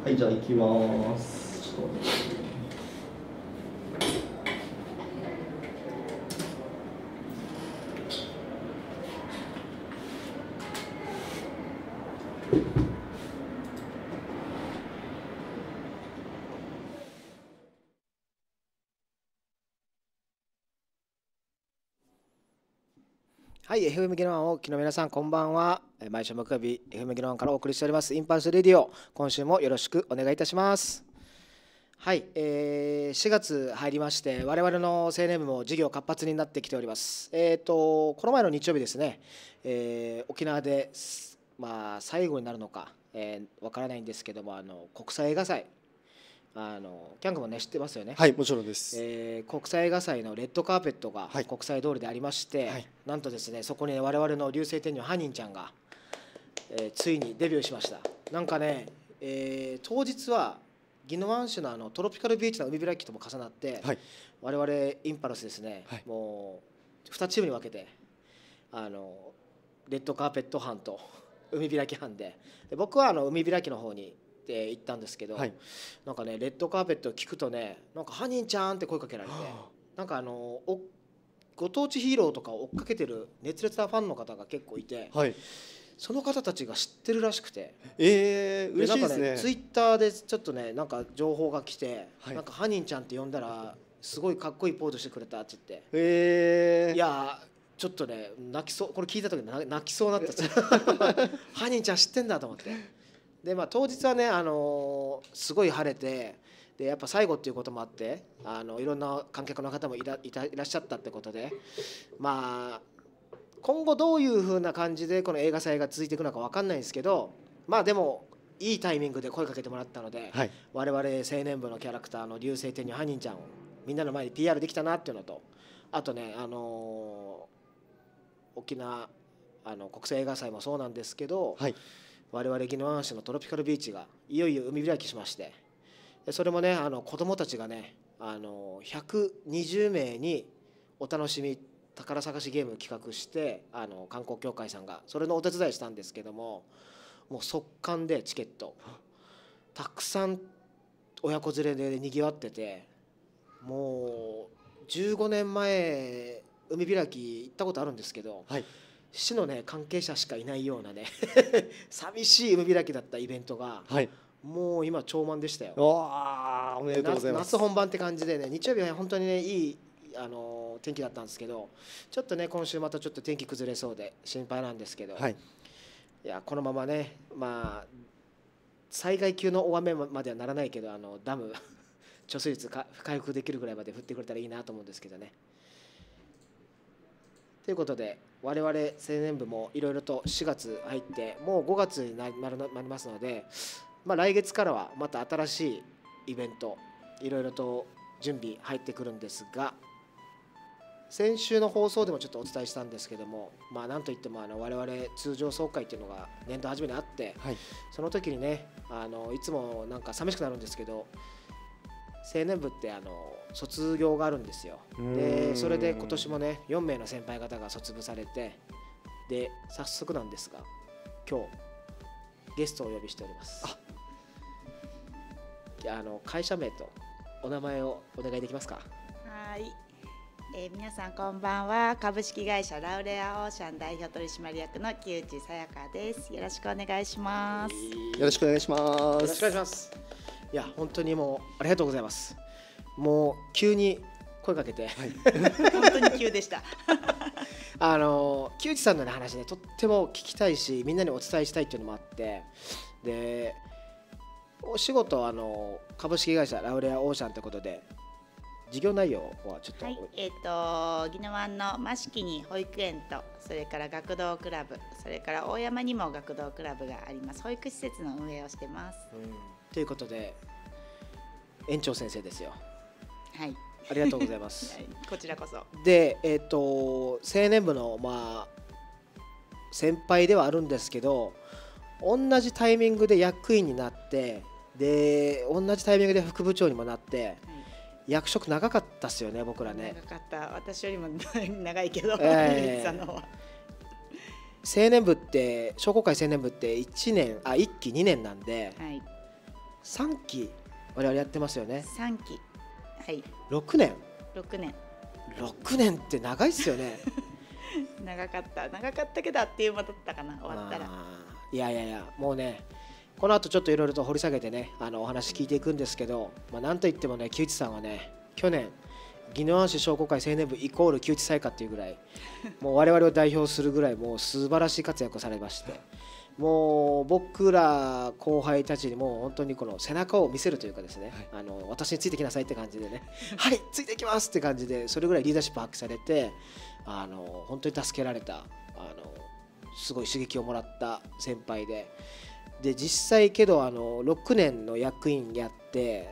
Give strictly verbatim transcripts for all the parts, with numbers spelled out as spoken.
はい、じゃあ行きます。ちょっと待って。 はい、エフエム ギノワンをお聞きの皆さん、こんばんは。えー毎週木曜日、エフエム ギノワンからお送りしております、インパルスレディオ。今週もよろしくお願いいたします。はい、えーしがつ入りまして、我々の青年部も事業活発になってきております。えっと、この前の日曜日ですね、えー沖縄で、すまあ、最後になるのか、えーわからないんですけども、あの国際映画祭、あのキャンクもね、知ってますよね。 はい、もちろんです。 えー国際映画祭のレッドカーペットがはい国際通りでありまして、 はいなんとですね、そこに我々の流星天女ハニンちゃんが、えーついにデビューしました。なんかね、えー当日は宜野湾市のあのトロピカルビーチの海開きとも重なって、 はい我々インパルスですね、 はいもうにチームに分けて、あのレッドカーペット班と海開き班で、で僕はあの海開きの方にで行ったんですけど、 はいなんかね、レッドカーペットを聞くとね、なんかハニーちゃんって声かけられて、なんかあのおご当地ヒーローとかを追っかけてる熱烈なファンの方が結構いて、 はい。 その方たちが知ってるらしくて、 えー、嬉しいですなんかね。 ツイッターでちょっとね、なんか情報が来て、 はいなんかハニーちゃんって呼んだらすごいかっこいいポーズしてくれたって言って、 えー、 いやーちょっとね泣きそう、これ聞いた時な泣きそうになったハニーちゃん知ってんだと思って。で、まあ、当日はね、あのーすごい晴れて、でやっぱ最後っていうこともあって、あのいろんな観客の方もいらいたいらっしゃったってことで、まあ今後どういう風な感じでこの映画祭が続いていくのか分かんないんですけど、まあでもいいタイミングで声かけてもらったので、 はい我々青年部のキャラクターの流星天女ハニンちゃんをみんなの前に ピーアール できたなっていうのと、あとね、あのー沖縄あの国際映画祭もそうなんですけど、 はい我々宜野湾市のトロピカルビーチがいよいよ海開きしまして、でそれもね、あの子どもたちがね、あのひゃくにじゅうめいにお楽しみ宝探しゲームを企画して、あの観光協会さんがそれのお手伝いしたんですけども、もう速乾でチケットたくさん親子連れでにぎわってて、もうじゅうごねんまえ海開き行ったことあるんですけど、 はい市のね関係者しかいないようなね寂しい海開きだったイベントが、 はい。 もう今超満でしたよ。 わあ、おめでとうございます。 夏夏本番って感じでね、日曜日は本当にねいいあの天気だったんですけど、ちょっとね今週またちょっと天気崩れそうで心配なんですけど、 はいいやこのままね、まあ災害級の大雨まではならないけど、あのダム貯水率か回復できるぐらいまで降ってくれたらいいなと思うんですけどね。ということで、我々青年部もいろいろとしがつ入ってもうごがつになりなりますので、まあ、来月からはまた新しいイベントいろいろと準備入ってくるんですが、先週の放送でもちょっとお伝えしたんですけども、まあ、なんといってもあの我々通常総会っていうのが年度初めにあって、 はいその時にね、あのいつもなんか寂しくなるんですけど、青年部ってあの卒業があるんですよ。でそれで今年もねよんめいの先輩方が卒部されて、で早速なんですが今日ゲストをお呼びしております。あの会社名とお名前をお願いできますか。 はい、えー、皆さんこんばんは。株式会社ラウレアオーシャン代表取締役の木内さやかです。よろしくお願いします。 よろしくお願いします。 よろしくお願いします。いや本当にもうありがとうございます。もう急に声かけて、 はい本当に急でした。 あの木内さんの、ね、話ねとっても聞きたいし、みんなにお伝えしたいっていうのもあって、でお仕事あの株式会社ラウレアオーシャンということで、事業内容はちょっと、 はい、えっ、と宜野湾の益城に保育園と、それから学童クラブ、それから大山にも学童クラブがあります。保育施設の運営をしてます。 うん、ということで園長先生ですよ。 はい、 ありがとうございますはいこちらこそ。 で、えっ、と青年部のまあ先輩ではあるんですけど、同じタイミングで役員になって、で同じタイミングで副部長にもなって、はい、役職長かったっすよね、僕らね。 長かった。私よりも長いけど、 えー、 さんの方は青年部って商工会青年部っていちねんあいっきにねんなんで、 はい、 さんき我々やってますよね。 さんき、はい、 ろくねん。 ろくねん。 ろくねんって長いっすよね。 長かった長かったけどあっという間だったかな、終わったら。 いやいやいや、もうねこの後ちょっといろいろと掘り下げてね、あのお話聞いていくんですけど、まあ、なんといってもね木内さんはね去年宜野湾市商工会青年部イコール木内彩花っていうぐらいもう我々を代表するぐらいもう素晴らしい活躍をされまして、もう僕ら後輩たちにも本当にこの背中を見せるというかですね、はい、あの私についてきなさいって感じでねはいついてきますって感じで、それぐらいリーダーシップ発揮されて、あの本当に助けられた、あのすごい刺激をもらった先輩で、で実際けどあのろくねんの役員やって、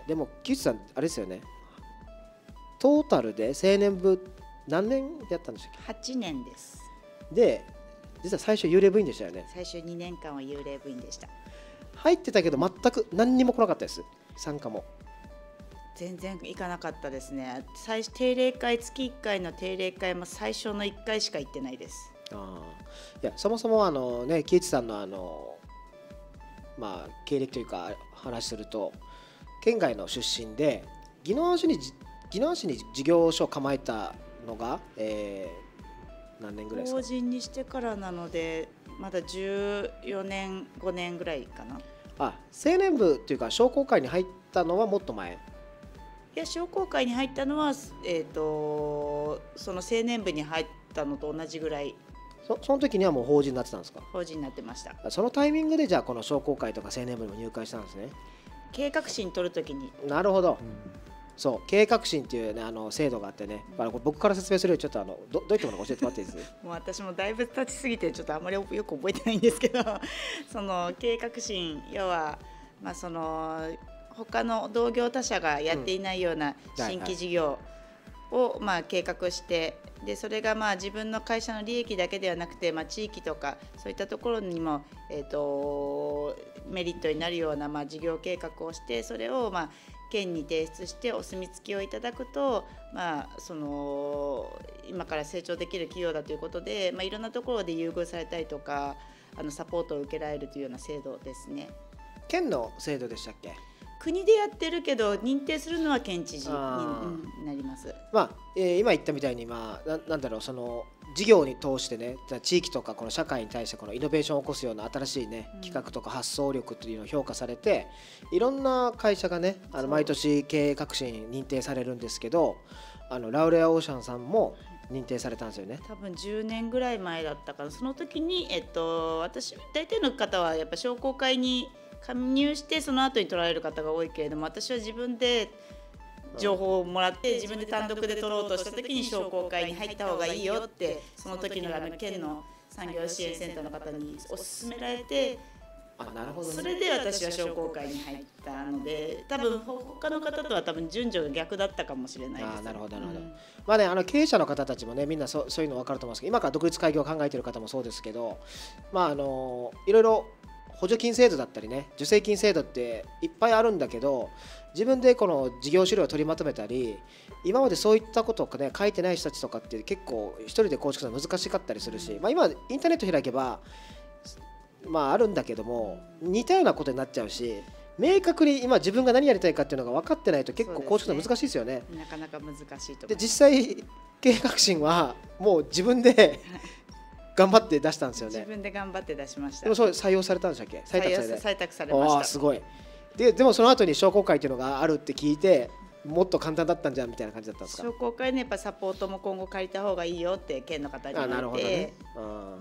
でも木内さんあれですよね、トータルで青年部何年やったんでしたっけ？ はちねんです。 で実は最初幽霊部員でしたよね。 最初にねんかんは幽霊部員でした。 入ってたけど全く何にも来なかったです、参加も。 全然行かなかったですね。最初定例会、月いっかいの定例会も最初のいっかいしか行ってないです。 あいやそもそもあのね木内さんのあのまあ経歴というか話すると、県外の出身で宜野湾市に宜野湾市に事業所を構えたのが、えー、何年ぐらいですか？ 法人にしてからなのでまだじゅうよねんごねんぐらいかな。 あ、青年部っていうか商工会に入ったのはもっと前？ いや、商工会に入ったのは、えー、とその青年部に入ったのと同じぐらい。 そ, その時にはもう法人になってたんですか？ 法人になってました。 そのタイミングでじゃあこの商工会とか青年部にも入会したんですね。 計画審取るときに。 なるほど、うん、そう計画審っていう、ね、あの制度があってね、うん、僕から説明するよりちょっとあの ど, どういったものか教えてもらっていいですもう私もだいぶ経ちすぎてちょっとあまりよく覚えてないんですけどその計画審、要は、まあ、その他の同業他社がやっていないような新規事業を、まあ、計画して、でそれがまあ自分の会社の利益だけではなくて、まあ、地域とかそういったところにも、えーと、メリットになるような、まあ、事業計画をして、それを、まあ、県に提出してお墨付きをいただくと、まあ、その今から成長できる企業だということで、まあ、いろんなところで優遇されたりとか、あのサポートを受けられるというような制度ですね。 県の制度でしたっけ？ 国でやってるけど認定するのは県知事になります。 まあえー、今言ったみたいに、まあ、な, なんだろうその事業に通してね、地域とかこの社会に対してこのイノベーションを起こすような新しい、ね、企画とか発想力というのを評価されて、いろんな会社がねあの毎年経営革新認定されるんですけど、あのラウレアオーシャンさんも認定されたんですよね。 多分じゅうねんぐらい前だったかな。その時に、えっと、私大体の方はやっぱ商工会に加入してその後に取られる方が多いけれども、私は自分で情報をもらって自分で単独で取ろうとした時に商工会に入った方がいいよってその時のあの県の産業支援センターの方にお勧められて、 あ、なるほどね、 それで私は商工会に入ったので、多分他の方とは多分順序が逆だったかもしれないです。 あ、なるほどなるほど、うん、まあね、あの経営者の方たちもねみんな そ, そういうの分かると思うんですけど、今から独立開業を考えている方もそうですけど、まああのいろいろ補助金制度だったりね、助成金制度っていっぱいあるんだけど、自分でこの事業資料を取りまとめたり、今までそういったことを、ね、書いてない人たちとかって結構一人で構築するの難しかったりするし、まあ、今インターネット開けば、まあ、あるんだけども似たようなことになっちゃうし、明確に今自分が何やりたいかっていうのが分かってないと結構構築するの難しいですよね。 なかなか難しいと思います。 で実際経営革新はもう自分で頑張って出したんですよね。 自分で頑張って出しました。 でもそれ採用されたんでしたっけ？採択され採択されました。 あ、すごい。で、でもその後に商工会っていうのがあるって聞いて、もっと簡単だったんじゃんみたいな感じだったんですか？ 商工会ね、やっぱサポートも今後借りた方がいいよって県の方に言われて。あ、なるほどね。 うん、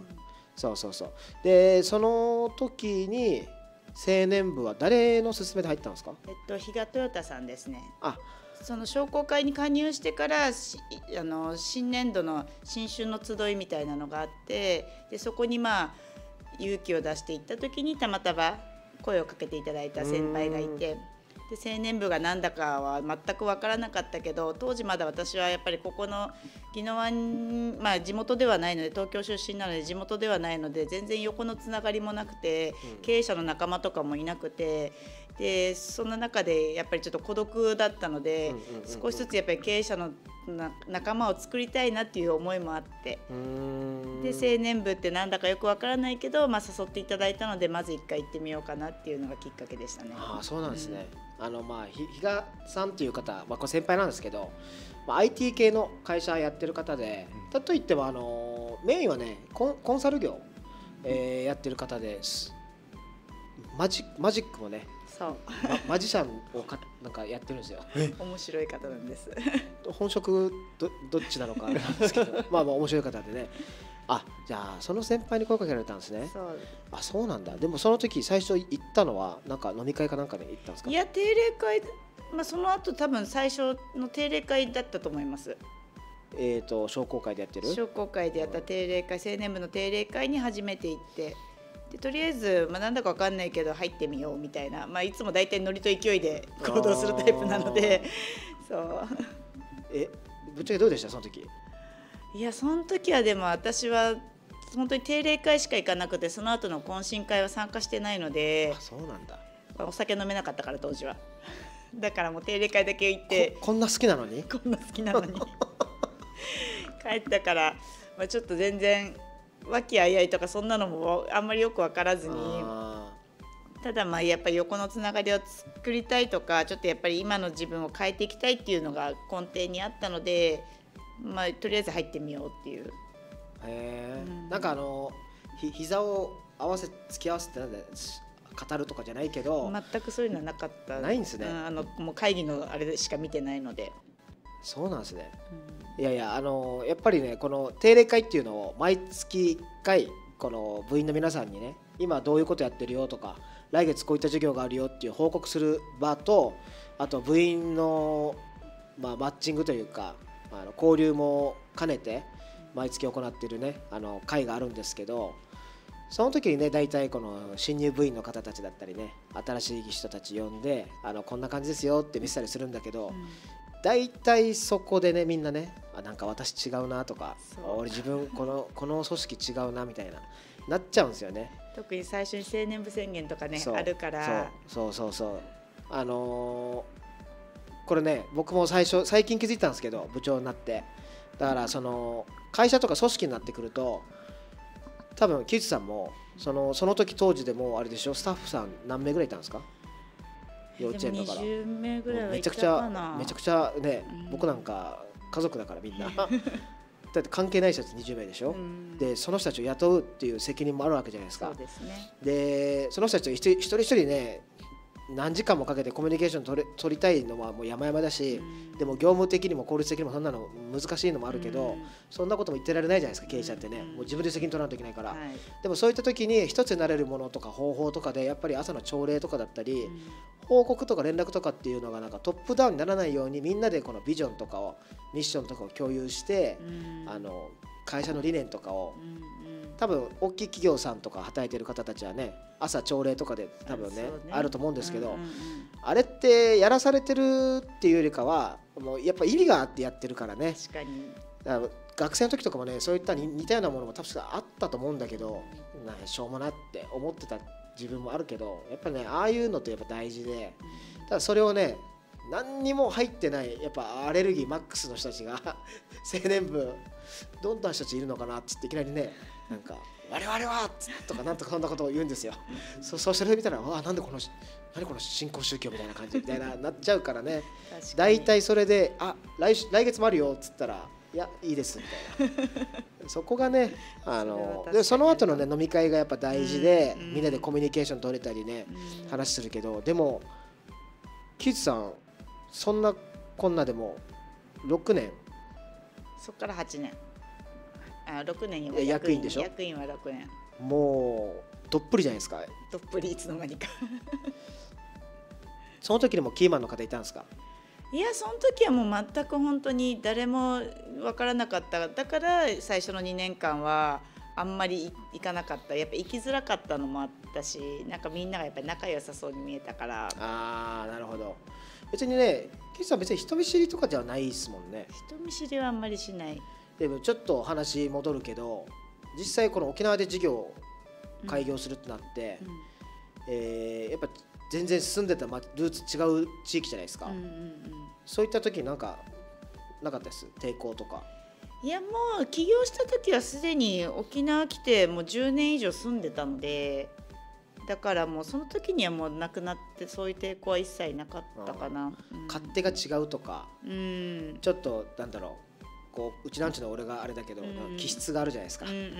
そうそうそう。でその時に青年部は誰の勧めで入ったんですか？ えっと比嘉トヨタさんですね。 あ、 その商工会に加入してからあの新年度の新春の集いみたいなのがあって、でそこにまあ勇気を出していった時にたまたま声をかけていただいた先輩がいて、で青年部が何だかは全く分からなかったけど、当時まだ私はやっぱりここの宜野湾、まあ、地元ではないので東京出身なので地元ではないので全然横のつながりもなくて、うん、経営者の仲間とかもいなくてでそんな中でやっぱりちょっと孤独だったので、少しずつやっぱり経営者のな仲間を作りたいなっていう思いもあってで青年部ってなんだかよくわからないけど、まあ、誘っていただいたのでまず一回行ってみようかなっていうのがきっかけでしたね。 ああそうなんですね、うん、あのまあ比嘉さんっていう方、まあ、これ先輩なんですけど、まあ、アイティー 系の会社やってる方で、うん、といってもあのメインはねコン、コンサル業、えー、やってる方ですマジマジックもねそう、 ま、マジシャンをかなんかやってるんですよ。 面白い方なんです本職 ど, どっちなのかあれなんですけどまあまあ面白い方でね。あじゃあその先輩に声かけられたんですね。 そうあそうなんだ。でもその時最初行ったのはなんか飲み会かなんかで行ったんですか。 いや定例会、まあ、その後多分最初の定例会だったと思います。 えっ、ー、と商工会でやってる商工会でやった定例会、青年部の定例会に初めて行ってでとりあえず、まあ、なんだか分かんないけど入ってみようみたいな、まあ、いつも大体ノリと勢いで行動するタイプなのでそうえぶっちゃけどうでしたその時。 いやその時はでも私は本当に定例会しか行かなくてその後の懇親会は参加してないので。 あそうなんだ。 お酒飲めなかったから当時はだからもう定例会だけ行ってこ, こんな好きなのにこんな好きなのに帰ったから、まあ、ちょっと全然和気あいあいとかそんなのもあんまりよく分からずにただまあやっぱり横のつながりを作りたいとかちょっとやっぱり今の自分を変えていきたいっていうのが根底にあったので、まあ、とりあえず入ってみようっていう。 へー、うん、なんかあのひ膝を合わせ突き合わせてなんで語るとかじゃないけど全くそういうのはなかった。 ないんですね、 うん、あのもう会議のあれしか見てないので。 そうなんですね、 うん、 いやいやあのやっぱりねこの定例会っていうのを毎月いっかいこの部員の皆さんにね今どういうことやってるよとか来月こういった授業があるよっていう報告する場とあと部員の、まあ、マッチングというかあの交流も兼ねて毎月行っているねあの会があるんですけどその時にね大体この新入部員の方たちだったりね新しい人たち呼んであのこんな感じですよって見せたりするんだけど、うん、大体そこでねみんなねあなんか私違うなとか俺自分このこの組織違うなみたいななっちゃうんですよね。 特に最初に青年部宣言とかねあるからそうそうそうそうあのー、これね僕も最初最近気づいたんですけど部長になってだからその会社とか組織になってくると多分木内さんもそのその時当時でもあれでしょスタッフさん何名ぐらいいたんですか幼稚園だからにじゅうめいぐらいはいたかな。めちゃくちゃめちゃくちゃね、うん、僕なんか家族だからみんなだって関係ない人たちにじゅうめいでしょ、うん、でその人たちを雇うっていう責任もあるわけじゃないですか。 そうですね。 でその人たちと一人一人ね何時間もかけてコミュニケーション取れ取りたいのはもう山々だし、うん、でも業務的にも効率的にもそんなの難しいのもあるけど、うん、そんなことも言ってられないじゃないですか経営者ってね、うん、もう自分で責任取らないといけないから、はい、でもそういった時に一つになれるものとか方法とかでやっぱり朝の朝礼とかだったり、うん、報告とか連絡とかっていうのがなんかトップダウンにならないようにみんなでこのビジョンとかをミッションとかを共有して、うん、あの会社の理念とかを、うん多分大きい企業さんとか働いてる方たちはね朝朝礼とかで多分 ね, ねあると思うんですけど、うんうんうん、あれってやらされてるっていうよりかはもうやっぱ意味があってやってるからね。 確かにだから学生の時とかもねそういった似たようなものも多分あったと思うんだけどなしょうもなって思ってた自分もあるけどやっぱねああいうのってやっぱ大事でただそれをね何にも入ってないやっぱアレルギーマックスの人たちが青年部どんな人たちいるのかなっつっていきなりねなんか我々はとかなんとかそんなことを言うんですよ。そそうそれ見たらわなんでこの何この新興宗教みたいな感じみたいななっちゃうからね。だいたいそれであ 来, 来月もあるよっつったらいやいいですみたいなそこがねあのそでその後のね飲み会がやっぱ大事で、うん、みんなでコミュニケーション取れたりね、うん、話するけどでも木内さんそんなこんなでもろくねんそっからはちねんあろくねん役員、役員でしょ。 役員はろくねんもうどっぷりじゃないですか。 どっぷりいつの間にかその時にもキーマンの方いたんですか。 いやその時はもう全く本当に誰も分からなかっただから最初のにねんかんはあんまり行かなかったやっぱ行きづらかったのもあったしなんかみんながやっぱり仲良さそうに見えたからあーなるほど別にね木内さん別に人見知りとかじゃないですもんね。 人見知りはあんまりしない。 でもちょっと話戻るけど、実際この沖縄で事業を開業するってなって、うん、えー、やっぱ全然住んでたルーツ違う地域じゃないですか、うんうんうん、そういった時なんかなかったです？抵抗とか。 いやもう起業した時はすでに沖縄来てもうじゅうねん以上住んでたので、だからもうその時にはもうなくなって、そういう抵抗は一切なかったかな、 うん、勝手が違うとか、うん、ちょっとなんだろう、こううちなんちゅうの俺があれだけど、うん、気質があるじゃないですか、うんうんうんうん、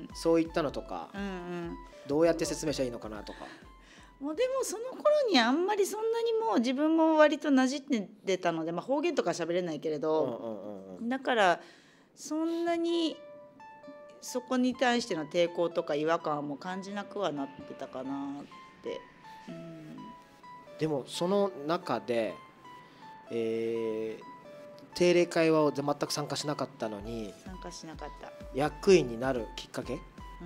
そういったのとか、うんうん、どうやって説明したらいいのかなとか。 もうでもその頃にあんまりそんなにもう自分も割と馴染んでたので、まあ、方言とか喋れないけれど、うんうんうん、だからそんなにそこに対しての抵抗とか違和感も感じなくはなってたかなって、うん、 でもその中で、えー、定例会は全く参加しなかったのに参加しなかった役員になるきっかけ、 うん、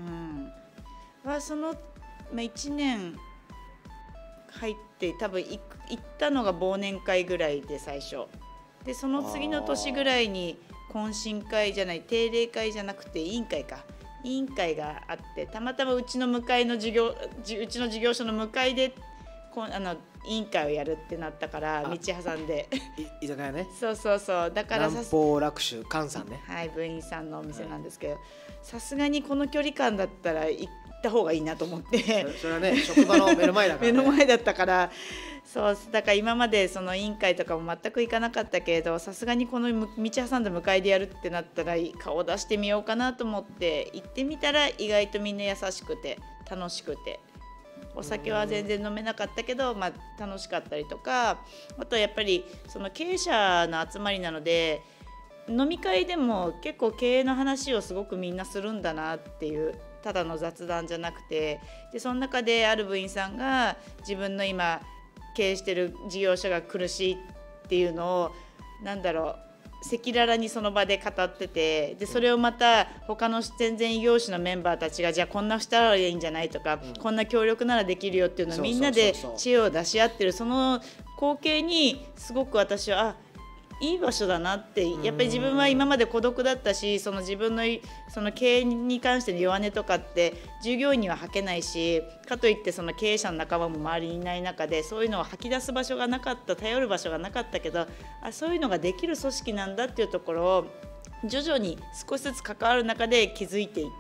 はその、まあ、いちねん入って多分行ったのが忘年会ぐらいで最初で、その次の年ぐらいに懇親会じゃない定例会じゃなくて委員会か委員会があって、たまたまうちの向かいの事業うちの事業所の向かいでこあの委員会をやるってなったから道挟んで居酒屋ね。 そうそうそう、だから南方楽酒菅さんね、 はい、部員さんのお店なんですけど、さすがにこの距離感だったら行った方がいいなと思ってそれはね職場の目の前だから、ね、 目の前だったから、そうだから今までその委員会とかも全く行かなかったけれど、さすがにこの道挟んだ向かいでやるってなったら顔を出してみようかなと思って行ってみたら、意外とみんな優しくて楽しくて、お酒は全然飲めなかったけど、まあ、楽しかったりとか、あとはやっぱりその経営者の集まりなので、飲み会でも結構経営の話をすごくみんなするんだなっていう、ただの雑談じゃなくて、でその中である部員さんが自分の今経営してる事業者が苦しいっていうのをなんだろう赤裸々にその場で語ってて、でそれをまた他の全然異業種のメンバーたちがじゃあこんなしたらいいんじゃないとか、うん、こんな協力ならできるよっていうのをみんなで知恵を出し合ってる、その光景にすごく私はあいい場所だなって。やっぱり自分は今まで孤独だったし、その自分のその経営に関しての弱音とかって従業員には吐けないし、かといってその経営者の仲間も周りにいない中でそういうのを吐き出す場所がなかった、頼る場所がなかったけど、あそういうのができる組織なんだっていうところを徐々に少しずつ関わる中で気づいていった。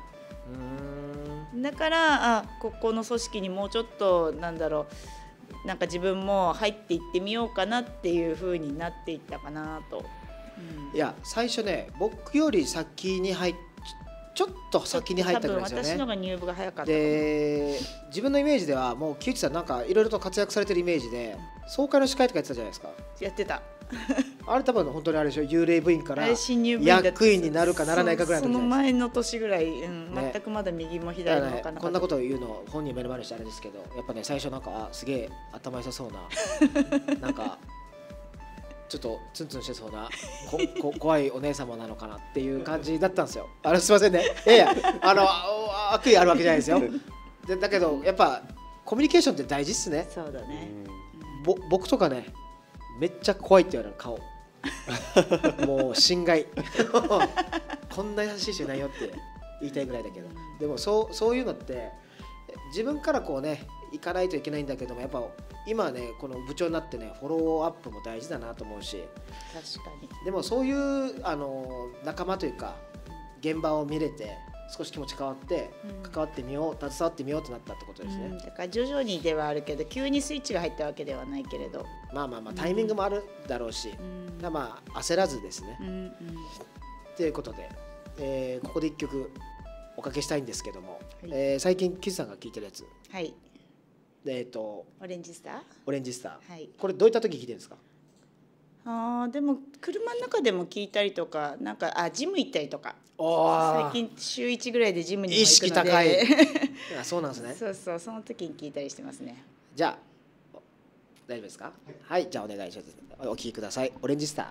うーんだからあここの組織にもうちょっとなんだろうなんか自分も入っていってみようかなっていう風になっていったかなと、 うん、いや最初ね僕より先に入っちょっと先に入ったぐらいですよね。 多分私のが入部が早かったで自分のイメージではもう木内さんなんかいろいろと活躍されてるイメージで、総会の司会とかやってたじゃないですか。 やってたあれ多分本当にあれでしょ、幽霊部員から役員になるかならないかぐらいの時じゃないですか。 その前の年ぐらい、うん、ね、全くまだ右も左も分からなかった、ね、 こんなことを言うの本人目の前にしてあれですけど、やっぱね最初なんかあすげえ頭良さそうななんかちょっとツンツンしてそうなここ怖いお姉様なのかなっていう感じだったんですよ。あのすいませんね、いやいやあの悪意あるわけじゃないですよ。でだけどやっぱコミュニケーションって大事っすね。 そうだね、 ぼ僕とかねめっちゃ怖いって言われる顔もう心外こんな優しい人いないよって言いたいぐらいだけど、でもそうそういうのって自分からこうね行かないといけないんだけども、やっぱ今ねこの部長になってねフォローアップも大事だなと思うし、 確かにでもそういうあの仲間というか現場を見れて少し気持ち変わって関わってみよう、携わってみようとなったってことですね、うん、 だから徐々にではあるけど急にスイッチが入ったわけではないけれど、 まあまあまあタイミングもあるだろうし、うん、まあ焦らずですね、うんうん、ということで、えー、ここで一曲おかけしたいんですけども、はい、えー、最近キズさんが聴いてるやつ、 はい、 えー、とオレンジスターオレンジスター、 はい、 これどういった時聴いてるんですか？ あでも車の中でも聞いたりとか、なんかあジム行ったりとか、最近週いちぐらいでジムにも行くので意識高いいやそうなんですね。 そうそう、その時に聞いたりしてますね。 じゃあ大丈夫ですか？はい、はい、じゃあお願いします。お聴きください。オレンジスター。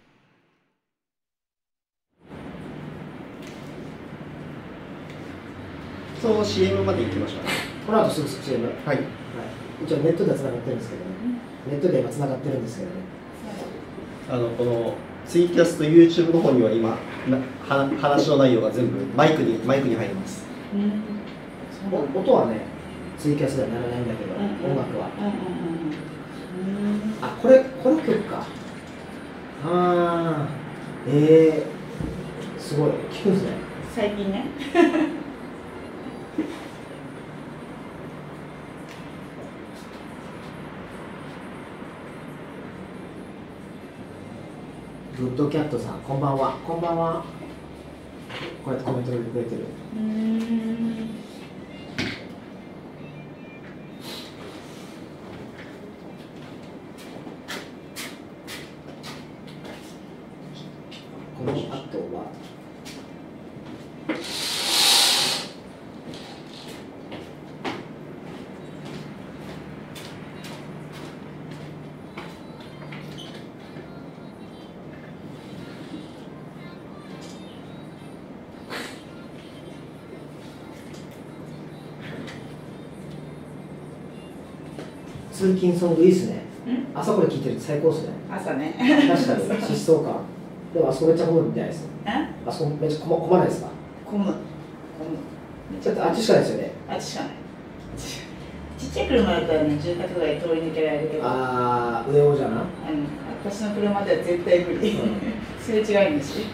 そう シーエム まで行きましょう。 この後すぐ シーエム。 はい。はい。 一応ネットではつながってるんですけどね。ネットで今つながってるんですけどね。 あのこのツイキャスと YouTube の方には今なは話の内容が全部マイクにマイクに入ります。 うん、 お音はねツイキャスではならないんだけど、 うん、 音楽は、 うんうんうんうん、 あこれこの曲か。ああえー、すごい聞くんですね最近ねグッドキャットさんこんばんは。こんばんは。こうやってコメント入れてくれてる。 うーん、 この後は通勤ソングいいっすね。朝これ聞いてると最高っすね。 朝ね確かに疾走感。でもあそこめっちゃ混むみたいです。 えあそこめっちゃ混ま混まないですか。 混む混むちょっとあっちしかないですよね。 あっちしかないちっちゃい車だったらね住宅街通り抜けられるけど、 ああ上尾じゃな。 あの私の車では絶対無理、うん、すれ違いんだし。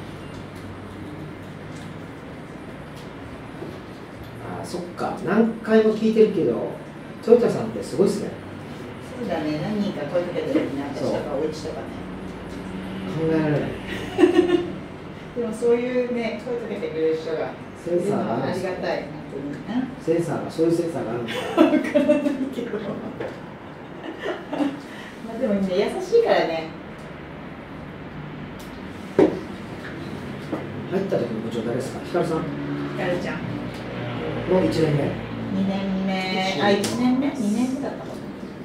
あーそっか何回も聞いてるけどトヨタさんってすごいっすね。 そうだね、何人か声かけてるね、私とかおうちとかね。 考えられないでもそういうね、声かけてくれる人がセンサーがああるんですか。 りがたい、本当に。 センサーがそういうセンサーがあるんですか。 わからないけど。まあでもみんな優しいからね。 入った時の部長誰ですか。ひかるさんひかるちゃん。 のいちねんめ。 にねんめ、あ、いちねんめ、にねんめだったかな。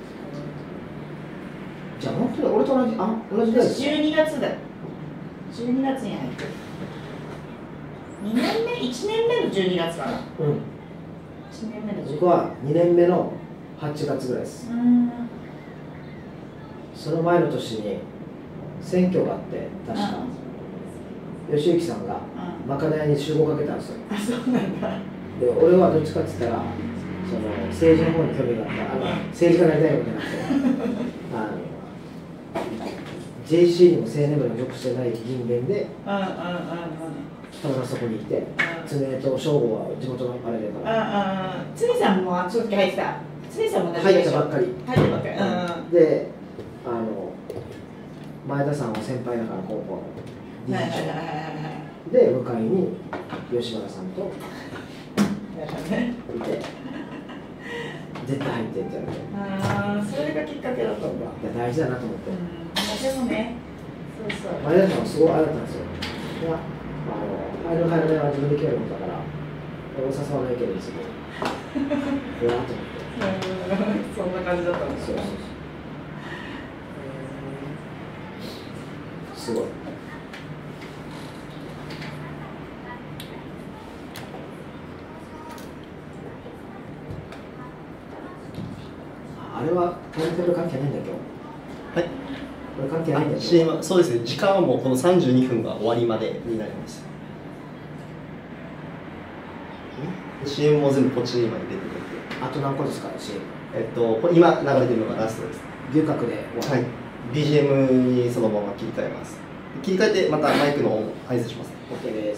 じゃあ本当に俺と同じあ同じぐらいですか。 じゅうにがつだ。じゅうにがつに入ってる。にねんめ、いちねんめのじゅうにがつかな。 うん。 いちねんめのじゅうにがつ。 僕はにねんめのはちがつぐらいです。 うん。 その前の年に選挙があって確か吉行さんがまかないに集合かけたんですよ。 あ、そうなんだ。 で俺はどっちかって言ったらその政治の方に興味があったあの政治家になりたいわけじゃなくてあの ジェイシー にも青年部にも属してない人間でうんうんうんうん。 たまたまそこにいて常と省吾は地元のあれだからああ、つねさんもその時入ってた。つねさんも同じ入ったばっかり入ったばっかり。うん。 であの前田さんは先輩だから高校の理はいはい事はいはい長で向かいに吉原さんとなるほどね。 いて絶対入ってって言われてああ、それがきっかけだったんだ。 いや大事だなと思って。 うん。でもね、そうそう。 前田さんはすごいあれだったんですよ。いやあの入る入らないは自分で決めることだからお誘わないけどすごい。うわーと思って。 そんな感じだったんですよ。 そうそうそう。すごい。あれはタイムテーブル関係ないんだけど。 はい。 これ関係ないんだけど。 シーエム そうですね。時間はもうこのさんじゅうにふんが終わりまでになります。シーエム も全部こっちに今入れてくれて。 あと何個ですか シーエム。 えっとこれ今流れてるのがラストです。 牛角で終わはい。ビージーエム にそのまま切り替えます。切り替えてまたマイクのオン合図します。 OK です。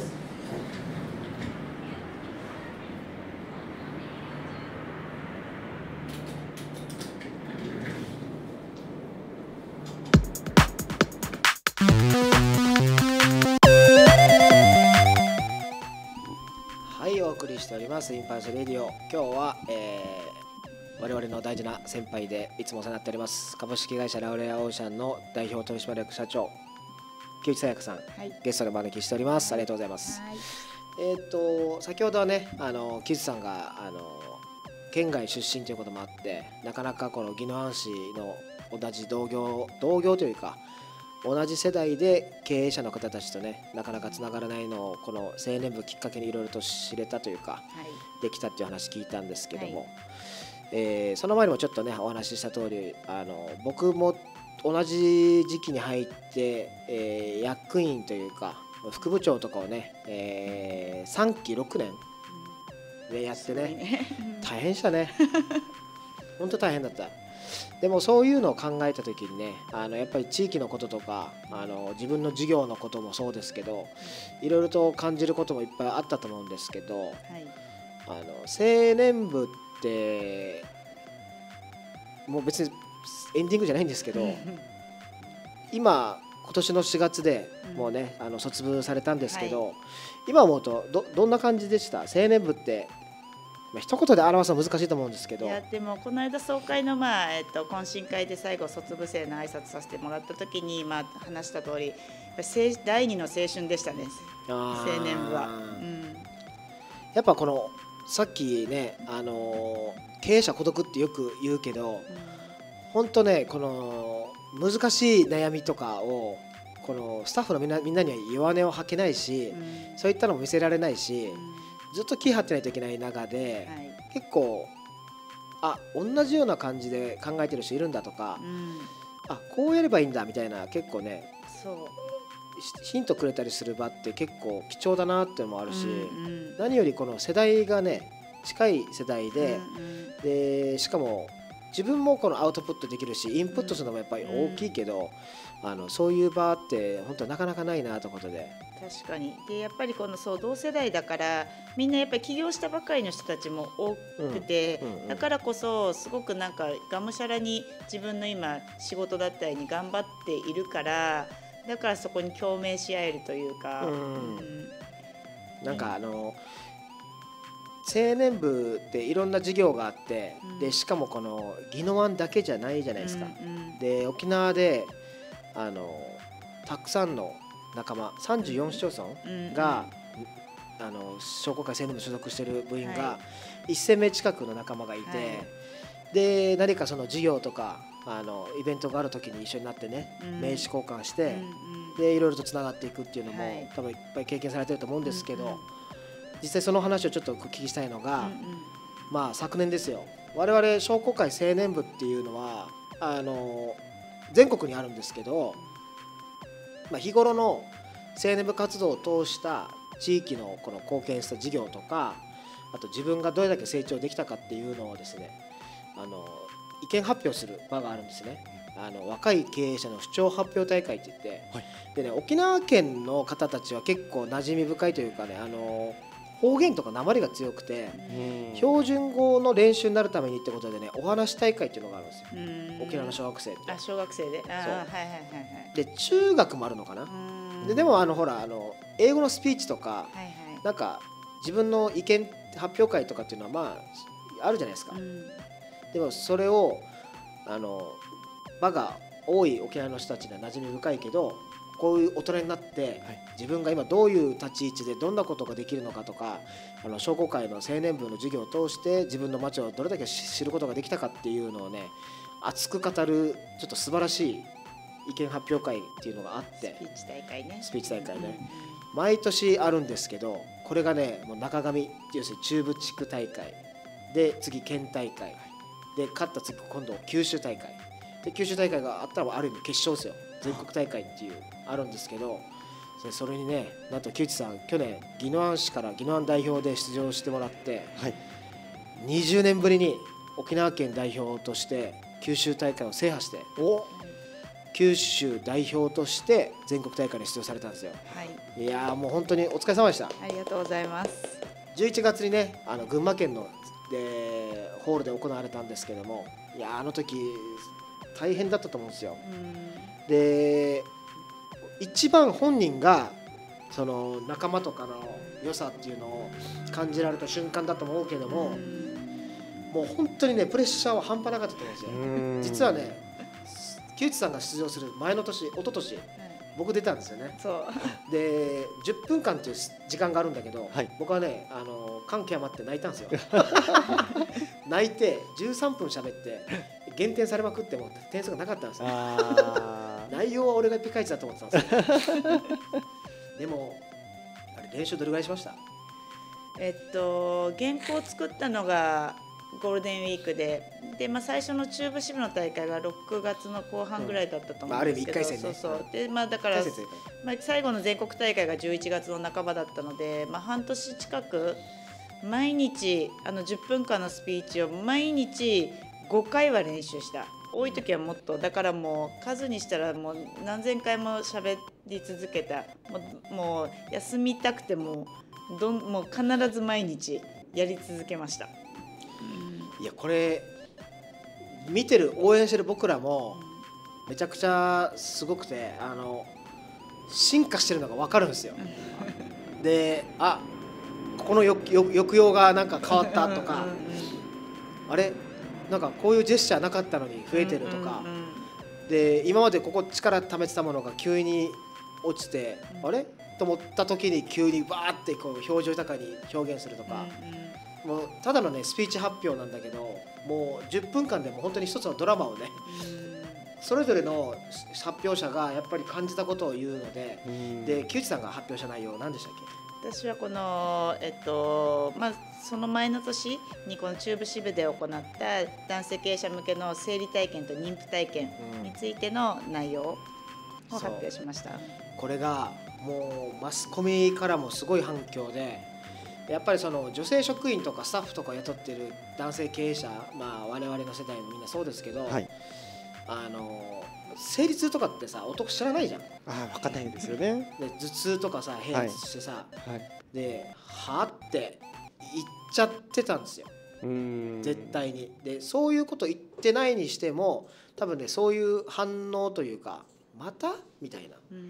はい、お送りしておりますインパルスレディオ。今日は、えー、我々の大事な先輩でいつもお世話になっております株式会社ラウレアオーシャンの代表取締役社長木内沙也加さん、はい、ゲストでお招きしております。ありがとうございます。はい、えっ、と先ほどはねあの木内さんがあの県外出身ということもあってなかなかこの宜野湾市の同じ同業同業というか同じ世代で経営者の方たちとねなかなかつながらないのをこの青年部きっかけにいろいろと知れたというか、はい、できたっていう話聞いたんですけども、はい、えー、その前にもちょっとねお話しした通りあの僕も同じ時期に入って、えー、役員というか副部長とかをね、えー、さんきろくねんでやってね、ね大変したね本当大変だった。でもそういうのを考えた時にね、あのやっぱり地域のこととかあの自分の授業のこともそうですけど、いろいろと感じることもいっぱいあったと思うんですけど、はい、あの青年部ってもう別にエンディングじゃないんですけど今今年のしがつでもうね、うん、あの卒業されたんですけど、はい、今思うと ど, どんな感じでした？青年部って、まあ、一言で表すのは難しいと思うんですけど。 いやでもこの間総会の、まあえっと、懇親会で最後卒部生の挨拶させてもらった時に、まあ、話した通りやっぱり第二の青春でしたね、青年部は、うん、 やっぱこのさっきね、あの経営者孤独ってよく言うけど、うん、本当ねこの難しい悩みとかをこのスタッフのみんな、みんなには弱音を吐けないし、うん、そういったのも見せられないし、うん、ずっと気張ってないといけない中で、はい、結構あ同じような感じで考えてる人いるんだとか、うん、あこうやればいいんだみたいな結構ねそうヒントくれたりする場って結構貴重だなっていうのもあるし、うんうん、何よりこの世代がね近い世代で、うんうん、でしかも自分もこのアウトプットできるしインプットするのもやっぱり大きいけど、うん、あのそういう場って本当なかなかないなということで。 確かに。でやっぱりこのそう同世代だからみんなやっぱり起業したばかりの人たちも多くて、うんうんうん、だからこそすごくなんかがむしゃらに自分の今仕事だったりに頑張っているからだからそこに共鳴し合えるというか、うんうん、 なんかあの青年部っていろんな授業があって、うん、でしかもこの宜野湾だけじゃないじゃないですか、うんうん、で沖縄であのたくさんの仲間さんじゅうよん市町村が、うんうん、あの商工会青年部所属している部員がせんめい近くの仲間がいて、はい、で何かその授業とかあのイベントがある時に一緒になってね、うん、名刺交換して、うんうん、でいろいろとつながっていくっていうのも、はい、多分いっぱい経験されてると思うんですけど、うんうん、実際その話をちょっとお聞きしたいのが、うんうん、まあ昨年ですよ。我々商工会青年部っていうのはあの全国にあるんですけど、まあ、日頃の青年部活動を通した地域のこの貢献した事業とか、あと自分がどれだけ成長できたかっていうのをですね、あの意見発表する場があるんですね。あの若い経営者の主張発表大会って言って、はい、でね、沖縄県の方たちは結構馴染み深いというかね、あの方言とか訛りが強くて、標準語の練習になるためにってことでね、お話大会っていうのがあるんですよ。沖縄の小学生って。 あ、小学生で。あ、はいはいはいはい。 で中学もあるのかな。ででもあのほらあの英語のスピーチとか、はいはい、なんか自分の意見発表会とかっていうのはまああるじゃないですか。でもそれをあの場が多い沖縄の人たちには馴染み深いけど、こういう大人になって自分が今どういう立ち位置でどんなことができるのかとか、あの商工会の青年部の授業を通して自分の町をどれだけ知ることができたかっていうのをね、熱く語るちょっと素晴らしい意見発表会っていうのがあって、 スピーチ大会ねスピーチ大会ね、うん、毎年あるんですけど、これがねもう中上、要するに中部地区大会で次県大会で勝った次今度九州大会で、九州大会があったらある意味決勝ですよ。全国大会っていうあるんですけど、それにねなんと木内さん去年宜野湾市から宜野湾代表で出場してもらって、はい、にじゅうねんぶりに沖縄県代表として九州大会を制覇して、お九州代表として全国大会に出場されたんですよ。はい、いやーもう本当にお疲れ様でした。 ありがとうございます。 じゅういちがつにねあの群馬県のでホールで行われたんですけども、いやあの時大変だったと思うんですよ。で一番本人がその仲間とかの良さっていうのを感じられた瞬間だと思うけども、もう本当にねプレッシャーは半端なかったと思うんですよ。実はね木内さんが出場する前の年一昨年、はい、僕出たんですよね。そうでじゅっぷんかんっていう時間があるんだけど、はい、僕はねあの感極まって泣いたんですよ。泣いてじゅうさんぷん喋って減点されまくっても点数がなかったんですよ。内容は俺がピカイチだと思ってたんですよ。でもあれ練習どれぐらいしました？ えっと原稿を作ったのがゴールデンウィークでで、まあ、最初の中部支部の大会がろくがつの後半ぐらいだったと思うんですけど、 うんまあ、ある意味いっかい戦ね。 そうそうで、まあ、だから、まあ、最後の全国大会がじゅういちがつの半ばだったので、まあ、半年近く毎日あのじゅっぷんかんのスピーチを毎日ごかいは練習した。多い時はもっと、だからもう数にしたらもう何千回も喋り続けた。もう、もう休みたくてもどんもう必ず毎日やり続けました。 いやこれ見てる応援してる僕らもめちゃくちゃすごくて、あの進化してるのが分かるんですよ。で、あここの抑揚がなんか変わったとか、あれなんかこういうジェスチャーなかったのに増えてるとか、で今までここ力貯めてたものが急に落ちて、あれと思った時に急にバーってこう表情豊かに表現するとか、もうただのねスピーチ発表なんだけど、もうじゅっぷんかんでも本当に一つのドラマをね、それぞれの発表者がやっぱり感じたことを言うので、で木内さんが発表した内容何でしたっけ？ 私はこの、えっとまあ、その前の年にこの中部支部で行った男性経営者向けの生理体験と妊婦体験についての内容を発表しました。 これがもうマスコミからもすごい反響で、やっぱりその女性職員とかスタッフとか雇ってる男性経営者、まあ我々の世代もみんなそうですけど、はい、あの生理痛とかってさ男知らないじゃん。 ああ分かんないんですよね。 で頭痛とかさ変圧してさ、はいはい、ではって言っちゃってたんですよ。うーん絶対に。でそういうこと言ってないにしても多分ねそういう反応というか、またみたいな、うんうん、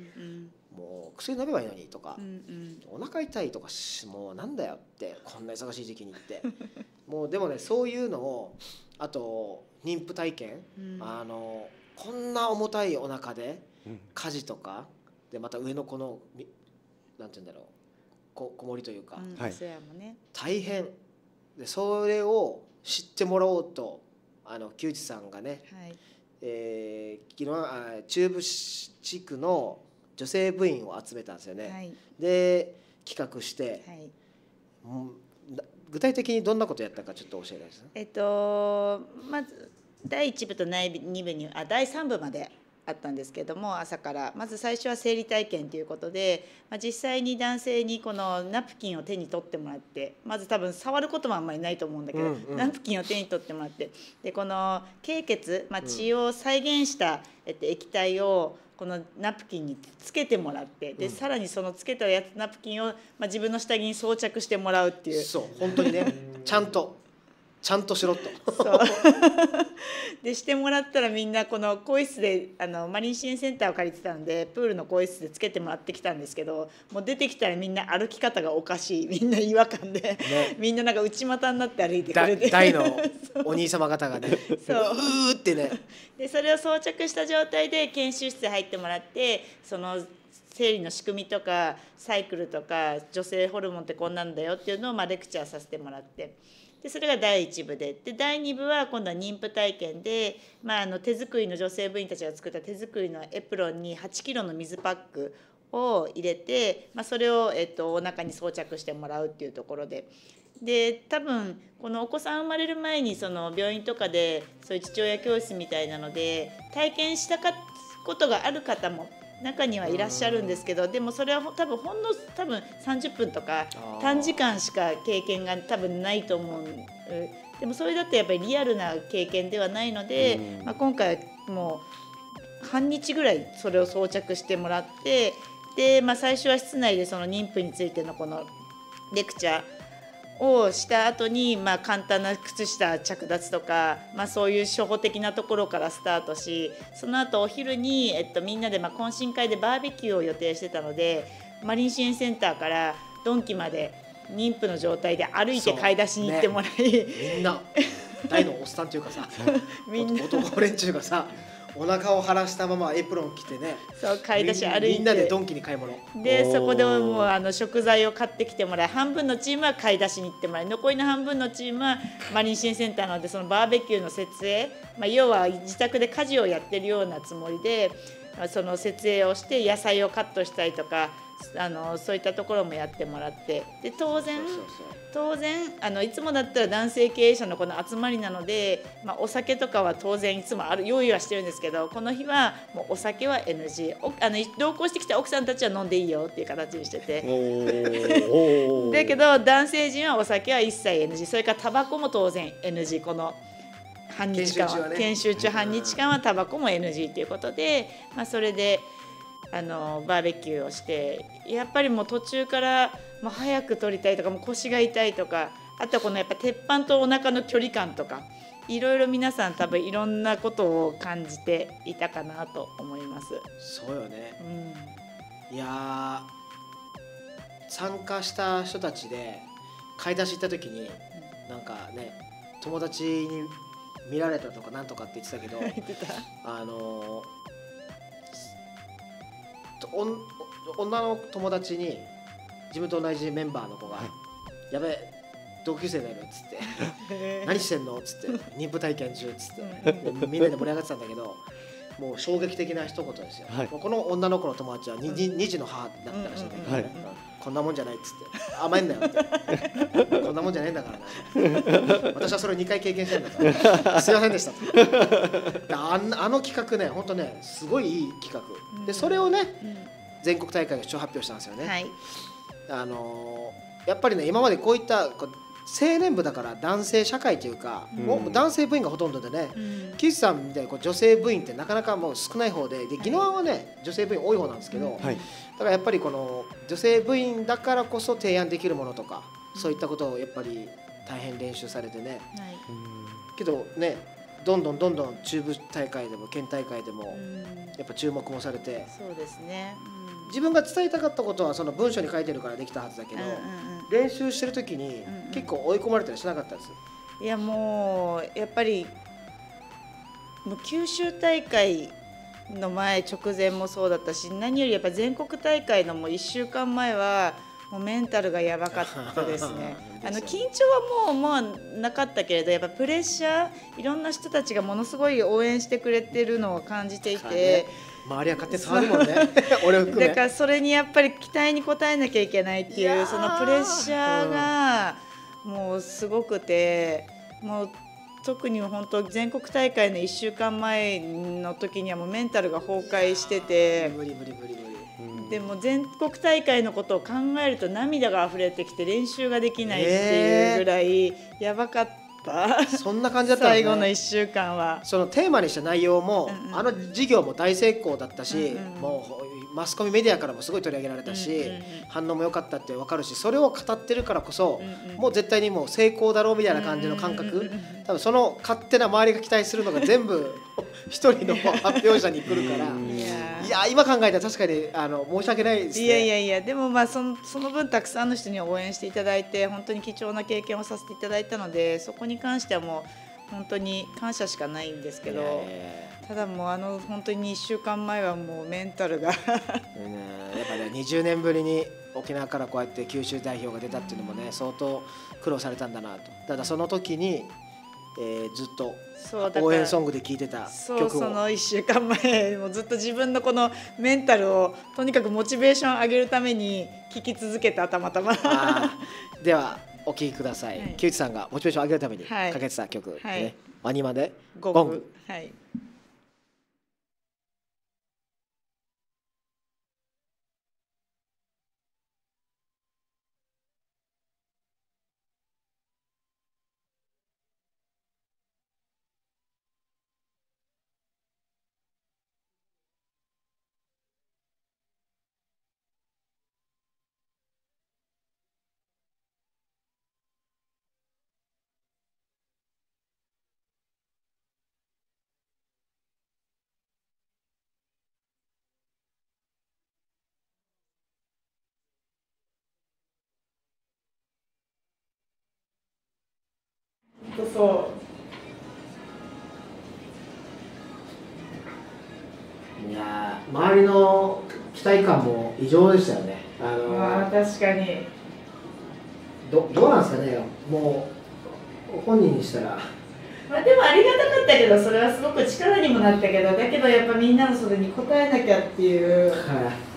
もう薬飲めばいいのにとか、うんうん、お腹痛いとかもうなんだよってこんな忙しい時期にってもうでもねそういうのを、あと妊婦体験、うん、あのこんな重たいお腹で家事とかでまた上の子のなんて言うんだろう こ, こもりというか、うんはい、大変で、それを知ってもらおうとあの木内さんがね、はいえー、昨日あ中部地区の女性部員を集めたんですよね、はい、で企画して、はい、具体的にどんなことやったかちょっと教えてください。 えっとまずだいいち部とだいに部にあだいさん部まであったんですけども、朝からまず最初は生理体験ということで、まあ、実際に男性にこのナプキンを手に取ってもらって、まず多分触ることもあんまりないと思うんだけど、うんうん、ナプキンを手に取ってもらって、でこの経血、まあ、血を再現した、えっと、液体をこのナプキンにつけてもらって、で、うん、さらにそのつけたやつナプキンを、まあ、自分の下着に装着してもらうっていう。 そう本当にねちゃんとちゃんとしろとそうでしてもらったら、みんなこの更衣室であのマリン支援センターを借りてたんで、プールの更衣室でつけてもらってきたんですけど、もう出てきたらみんな歩き方がおかしい、みんな違和感で、ね、みんななんか内股になって歩いてくれて、 大のお兄様方がねそううーってねでそれを装着した状態で研修室に入ってもらって、その生理の仕組みとかサイクルとか女性ホルモンってこんなんだよっていうのをまあレクチャーさせてもらって、でそれがだいいち部で、でだいに部は今度は妊婦体験で、まあ、あの手作りの女性部員たちが作った手作りのエプロンにはちキロの水パックを入れて、まあ、それを、えっと、お腹に装着してもらうっていうところで、で多分このお子さん生まれる前にその病院とかでそういう父親教室みたいなので体験したことがある方も中にはいらっしゃるんですけど、でもそれは多分ほんの多分さんじゅっぷんとか短時間しか経験が多分ないと思う。でもそれだってやっぱりリアルな経験ではないので、まあ、今回もう半日ぐらいそれを装着してもらって、で、まあ、最初は室内でその妊婦についてのこのレクチャーをした後に、まあ、簡単な靴下着脱とか、まあ、そういう初歩的なところからスタートし、その後お昼に、えっと、みんなでまあ懇親会でバーベキューを予定してたので、マリン支援センターからドンキまで妊婦の状態で歩いて買い出しに行ってもらい、 ね、みんな大のおっさんというかさみんな男連中がさお腹を張らしたままエプロン着てね、 そう買い出し歩いてみんなでドンキに買い物で、そこでもうあの食材を買ってきてもらい、半分のチームは買い出しに行ってもらい、残りの半分のチームはマリン支援センターなのでそのバーベキューの設営、まあ、要は自宅で家事をやってるようなつもりで、その設営をして野菜をカットしたりとかあのそういったところもやってもらって、で当然そうそうそう当然あのいつもだったら男性経営者のこの集まりなので、まあ、お酒とかは当然いつもある用意はしてるんですけど、この日はもうお酒は エヌジー、 おあの同行してきた奥さんたちは飲んでいいよっていう形にしてて、だけど男性陣はお酒は一切 エヌジー、 それからタバコも当然 エヌジー、 この半日間は研修中半日間はタバコも エヌジー ということで、まあ、それであのバーベキューをして、やっぱりもう途中からもう早く取りたいとか、もう腰が痛いとか、あとはこのやっぱ鉄板とお腹の距離感とか、いろいろ皆さん多分いろんなことを感じていたかなと思います。 そうよね。 うん、 いやー、参加した人たちで買い出し行った時になんかね、友達に見られたとかなんとかって言ってたけどあのとおん女の友達に自分と同じメンバーの子が「やべえ同級生がいる」っつって「何してんの?」っつって「妊婦体験中」っつってでみんなで盛り上がってたんだけど、もう衝撃的な一言ですよ、 はい、 もうこの女の子の友達は 2, 2児の母だったらしいんだけど、 はいこんなもんじゃないっつって甘えんだよってこんなもんじゃないんだからな私はそれをにかい経験してるんだからすいませんでしたとあ, あの企画ね、本当ねすごいいい企画で、それをね、うん、全国大会が視聴発表したんですよね、 はい、 あのー、やっぱりね今までこういったこう青年部だから男性社会というか、うん、もう男性部員がほとんどでね、木内、うん、さんみたいにこう女性部員ってなかなかもう少ない方で、で宜野湾はね女性部員多い方なんですけど、はい、だからやっぱりこの女性部員だからこそ提案できるものとか、うん、そういったことをやっぱり大変練習されてね、はい、けどねどんどんどんどん中部大会でも県大会でもやっぱ注目もされて、 そうですね、 うん、自分が伝えたかったことはその文章に書いてるからできたはずだけど、うんうんうん、練習してる時に結構追い込まれたりしなかったです。 いやもうやっぱりもう九州大会の前直前もそうだったし、何よりやっぱ全国大会のもういっしゅうかんまえはもうメンタルがやばかったですねあの緊張はもうもうなかったけれど、やっぱプレッシャー、いろんな人たちがものすごい応援してくれてるのを感じていて、 周りは勝手に触るもんね俺を含めだからそれにやっぱり期待に応えなきゃいけないっていうそのプレッシャーがもうすごくて、もう特に本当全国大会のいっしゅうかんまえの時にはもうメンタルが崩壊してて、 無理無理無理無理、 うん、でも全国大会のことを考えると涙が溢れてきて練習ができないっていうぐらいやばかった、 そんな感じだったんですね。 最後のいっしゅうかんはそのテーマにした内容も、うんうん、あの授業も大成功だったし、うんうん、もうマスコミメディアからもすごい取り上げられたし、うんうんうん、反応も良かったって分かるし、それを語ってるからこそ、うんうん、もう絶対にもう成功だろうみたいな感じの感覚、うんうんうん、多分その勝手な周りが期待するのが全部一人の発表者に来るからいや, いや今考えたら確かにあの申し訳ないですね。 いやいやいや、でもまあその、その分たくさんの人に応援していただいて本当に貴重な経験をさせていただいたので、そこに関してはもう本当に感謝しかないんですけど、ただもうあの本当にいっしゅうかんまえはもうメンタルがやっぱねにじゅうねんぶりに沖縄からこうやって九州代表が出たっていうのもね、相当苦労されたんだなと。ただその時に、えー、ずっと応援ソングで聴いてた曲を、 そう、そのいっしゅうかんまえもずっと自分のこのメンタルをとにかくモチベーション上げるために聴き続けた、たまたまではお聴きください、はい、木内さんがモチベーション上げるためにかけてた曲、はい、ね、ワニマでゴング、 はい。 そういや周りの期待感も異常でしたよね。あのまあ確かにど, どうなんですかね、もう本人にしたら。 まあでもありがたかったけど、それはすごく力にもなったけど、だけどやっぱみんなのそれに応えなきゃっていう、 はい、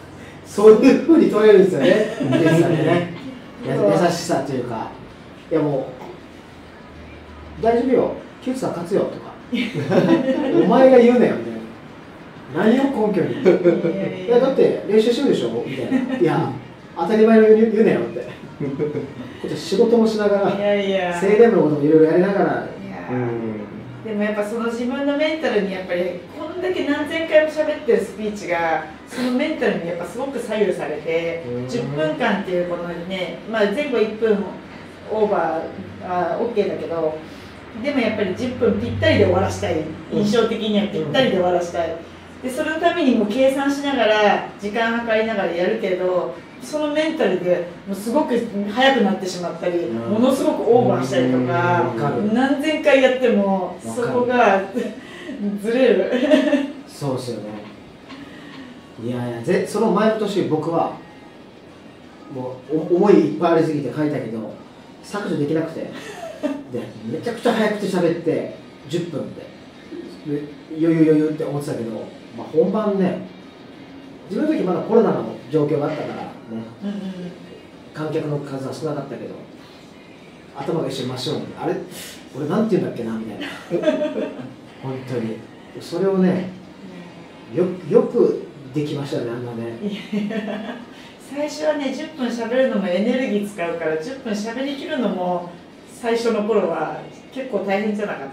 そういうふうに取れるんですよね、運転手さんでね。や優しさというか、いやもう、大丈夫よ、キューツさん勝つよとか、お前が言うなよみたいな、何を根拠に、いやだって練習しようでしょみたいな、いや、当たり前の言う言うなよって、こっち仕事もしながら、 いやいや正殿部のこともいろいろやりながら、 いやでもやっぱその自分のメンタルにやっぱりこんだけ何千回も喋ってるスピーチがそのメンタルにやっぱすごく左右されてじゅっぷんかんっていうこのね、まあ、前後いっぷんオーバーあ OK だけどでもやっぱりじゅっぷんぴったりで終わらしたい印象的にはぴったりで終わらしたいでそのためにも計算しながら時間計りながらやるけどそのメンタルでもうすごく速くなってしまったり、ものすごくオーバーしたりとか、何千回やってもそこがずれる。 そうですよね。いやいやぜその前の年僕はもうお思いいっぱいありすぎて書いたけど削除できなくてでめちゃくちゃ早口喋ってじゅっぷんでで余裕余裕って思ってたけど、まあ、本番ね自分の時まだコロナの状況があったからね、うんうん、観客の数は少なかったけど頭が一瞬真っ白にあれ俺なんて言うんだっけなみたいな本当にそれをねよよくできましたねあんなね最初はねじゅっぷん喋るのもエネルギー使うからじゅっぷん喋りきるのも最初の頃は結構大変じゃなかった、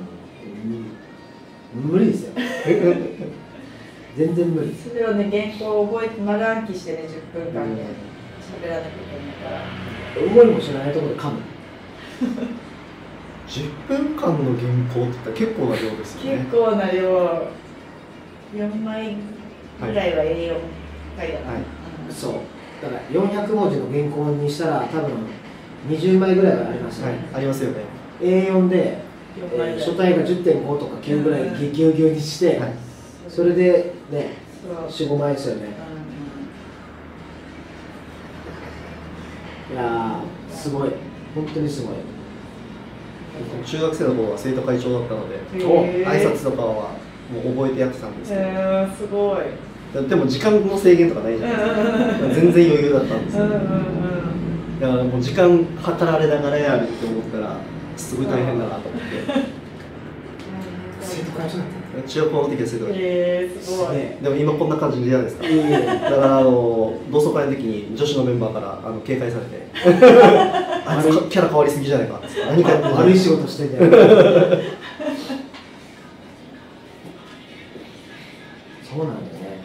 うん、無理ですよ全然無理それをね原稿を覚えて丸暗記してねじゅっぷんかんで喋らなきゃいけないから思いもしないところで噛むじゅっぷんかんの原稿って言ったら結構な量ですよね。 結構な量よんまいぐらいは エーよん 回だな、はいうん、そうだからよんひゃくもじの原稿にしたら多分にじゅうまいぐらいはありますね、はい、 ありますよね。 エーよん で、えー、書体が じゅってんご とかきゅうぐらいぎゅうぎゅうにして、はい、それでね、よん、ごまいですよね。いやー、すごい、本当にすごい。 中学生の頃は生徒会長だったので、挨拶とかはもう覚えてやってたんですけど、えー、すごい。 でも時間の制限とかないじゃないですか。全然余裕だったんですよ。だからもう時間計られながらやるって思ったら、すごい大変だなと思って。 生徒会長だった。 中学校の時は生徒会長。 えー、すごい。 でも今こんな感じで嫌ですか。だからあの同窓会の時に女子のメンバーからあの警戒されて、あいつキャラ変わりすぎじゃないか。 何か悪い仕事してんだよ。そうなんだね。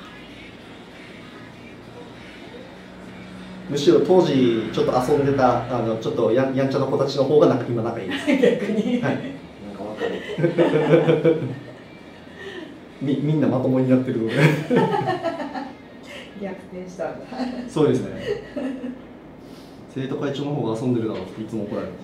むしろ当時ちょっと遊んでたあのちょっとややんちゃな子たちの方がなんか今仲いいです。 逆に。 はい。 なんかわかる。 みみんなまともになってるので逆転したんだ。 そうですね。生徒会長の方が遊んでるだろうっていつも怒られます。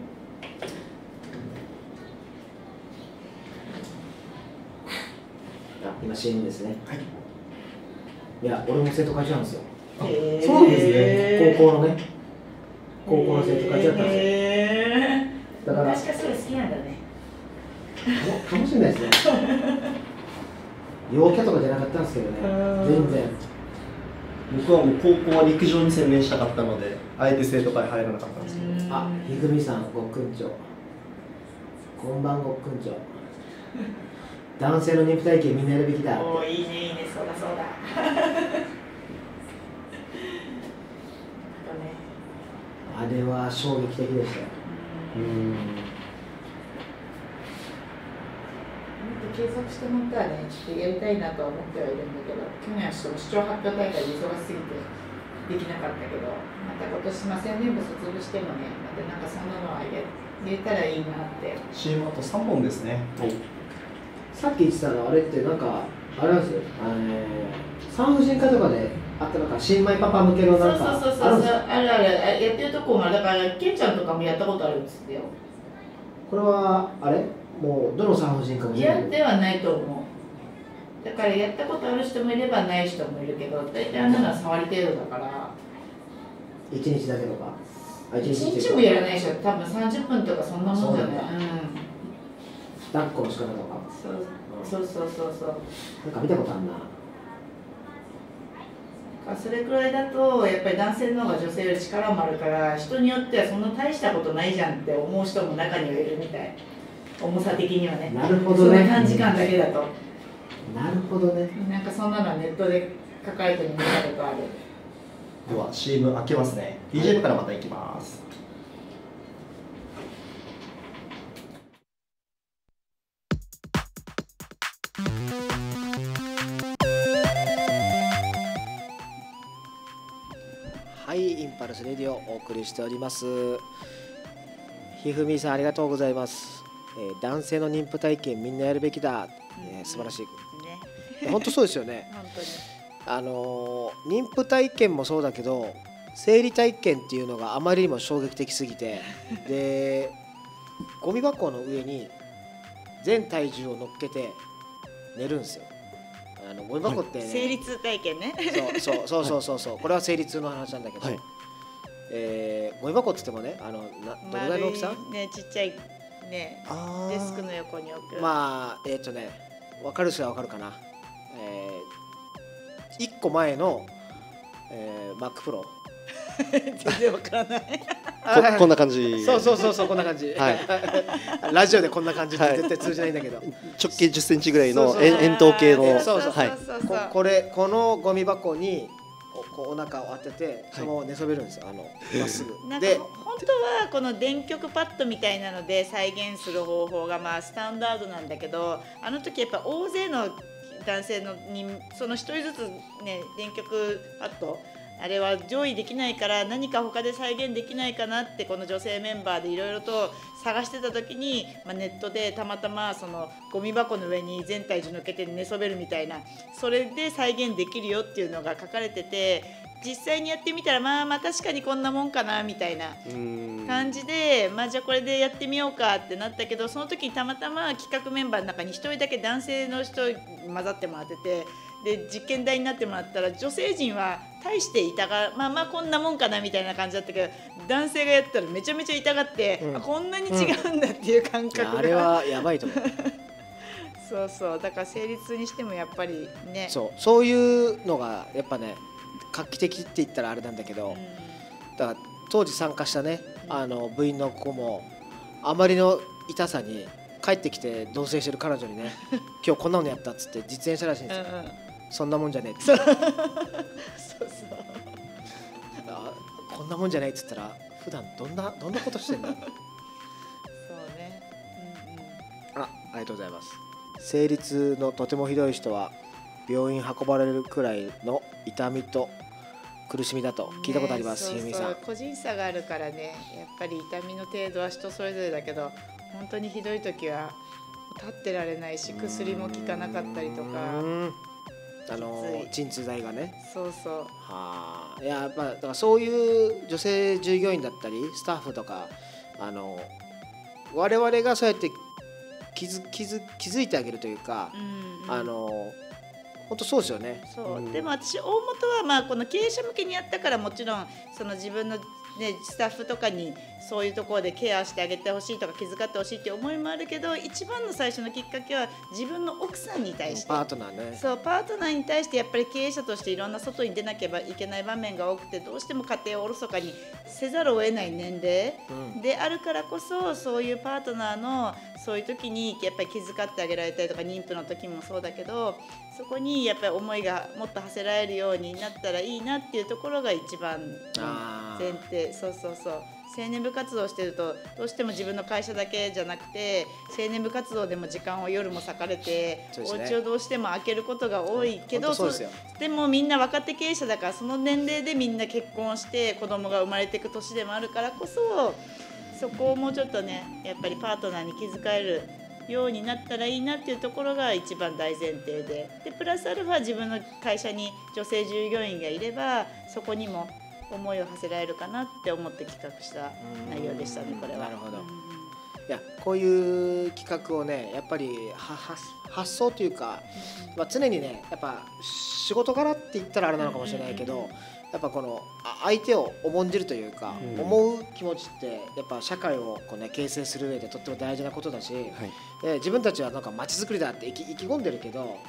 あ、今 シーエム ですね。 はい。 いや、俺も生徒会長なんですよ。 へー、そうなんですね。 高校のね。高校の生徒会長だったんですよ。 へー、 だから。 確かそれ好きなんだね。 かもしれないですね。陽キャとかじゃなかったんですけどね。全然。 僕はもう高校は陸上に専念したかったので、あえて生徒会入らなかったんですけど。 あ、ひぐみさん、ごっくんちょ。こんばんごっくんちょ。男性の肉体系みんなやるべきだ。 おー、いいねいいね、そうだそうだ。 あれは衝撃的でしたよ。うん。 継続して本当はね、ちょっとやりたいなとは思ってはいるんだけど、去年はちょっと視聴発表大会で忙しすぎてできなかったけど、また今年、まあ、宣伝部卒業してもね、またなんかそんなのは入れ入れたらいいなって。 シーエム あとさんぼんですね。はい。 さっき言ってたのあれってなんかあれなんですよ。あの産婦人科とかであったなんか新米パパ向けのなんかそうそうそうそう、あるあるあるやってるとこもあるだからケンちゃんとかもやったことあるんですよ。 これはあれもうどの産婦人科もやってはないと思う。だからやったことある人もいればない人もいるけど、大体あんなのは触り程度だから。 いちにちだけとか。 いちにちもやらない人、多分さんじゅっぷんとかそんなもんじゃない。 抱っこの仕方とか。 そうそうそうそうそう。 なんか見たことあるな。 それくらいだとやっぱり男性の方が女性より力もあるから、人によってはそんな大したことないじゃんって思う人も中にはいるみたい。重さ的にはね。 なるほどね。 その短時間だけだと。 なるほどね。 なんかそんなのはネットで書かれてるの見たことある。 では シーエム 開けますね。 ビージーエム からまたいきます。 はい、インパルスレディオをお送りしております。ひふみさんありがとうございます。えー、男性の妊婦体験みんなやるべきだ、えー、素晴らしい、ね、本当そうですよね。 本当にあのー、妊婦体験もそうだけど生理体験っていうのがあまりにも衝撃的すぎてでゴミ箱の上に全体重を乗っけて寝るんですよ。あのゴミ箱って、ね、 生理痛体験ね。 そうそうそうそうそう、はい、これは生理痛の話なんだけど、はい、えー、ゴミ箱って言ってもね、あのなどれぐらいの大きさ？ ね、ちっちゃいね、デスクの横に置く。 まあえっ、ー、とね、分かる人は分かるかな。えー、いっこまえの、えー、Mac Pro 全然分からないこ, こんな感じ。 そうそうそうそうこんな感じ、はい、ラジオでこんなこんな感じって絶対通じないんだけど、はい、 直径じゅっセンチぐらいの円筒形の、 そうそう、はい、こ, これこのゴミ箱にこうお腹を当ててそのまま寝そべるんですよ、あのまっすぐ。 で本当はこの電極パッドみたいなので再現する方法がまあスタンダードなんだけど、あの時やっぱ大勢の男性のにその一人ずつね電極パッドあれは上位できないから何か他で再現できないかなってこの女性メンバーでいろいろと探してた時に、まあ、ネットでたまたまそのゴミ箱の上に全体重乗っけて寝そべるみたいな、それで再現できるよっていうのが書かれてて、実際にやってみたらまあまあ確かにこんなもんかなみたいな感じで、まあじゃあこれでやってみようかってなったけど、その時にたまたま企画メンバーの中にひとりだけ男性の人混ざってもらってて、で実験台になってもらったら女性陣は大して痛がまあまあこんなもんかなみたいな感じだったけど、男性がやったらめちゃめちゃ痛がって、うん、こんなに違うんだっていう感覚が、うん、 あれはやばいと思うそうそう、だから生理痛にしてもやっぱりね、 そうそういうのがやっぱね画期的って言ったらあれなんだけど、うん、だから当時参加したね、うん、あの部員の子もあまりの痛さに帰ってきて同棲してる彼女にね今日こんなのやったっつって実演したらしいんですよ、うんうん、そんなもんじゃねえってそうそうあこんなもんじゃないっつったら普段どんなどんなことしてんだそうね、 うんうん、あありがとうございます。生理痛のとてもひどい人は病院運ばれるくらいの痛みと苦しみだと聞いたことあります。ひふみさん、 個人差があるからね、やっぱり痛みの程度は人それぞれだけど、本当にひどい時は立ってられないし薬も効かなかったりとか、 あの鎮痛剤がね、 そうそう、 はあ、いややっぱだからそういう女性従業員だったりスタッフとか、あの我々がそうやって気づ気づ気づいてあげるというか、うんうん、あの本当そうですよね。 そう、うん、でも私大元はまあこの経営者向けにやったから、もちろんその自分の、ね、スタッフとかにそういうところでケアしてあげてほしいとか気遣ってほしいっていう思いもあるけど、一番の最初のきっかけは自分の奥さんに対して、 パートナーね、 そうパートナーに対してやっぱり経営者としていろんな外に出なければいけない場面が多くて、どうしても家庭をおろそかにせざるを得ない年齢、うん、であるからこそ、そういうパートナーのそういう時にやっぱり気遣ってあげられたりとか、妊婦の時もそうだけど、そこにやっぱり思いがもっと馳せられるようになったらいいなっていうところが一番前提。そうそうそう、青年部活動してるとどうしても自分の会社だけじゃなくて、青年部活動でも時間を夜も割かれて、お家をどうしても空けることが多いけど、 そうですよ。 でもみんな若手経営者だから、その年齢でみんな結婚して子供が生まれていく年でもあるからこそ、そこをもうちょっとね、やっぱりパートナーに気遣えるようになったらいいなっていうところが一番大前提で、でプラスアルファ自分の会社に女性従業員がいれば、そこにも思いを馳せられるかなって思って企画した内容でしたね、これは。 なるほど。いや、こういう企画をね、やっぱり発想というか、まあ、常にね、やっぱ仕事柄って言ったらあれなのかもしれないけど、やっぱこの相手を重んじるというか、うん、思う気持ちってやっぱ社会をこう、ね、形成する上でとっても大事なことだし、はい、で自分たちはなんか街づくりだって意気、意気込んでるけど、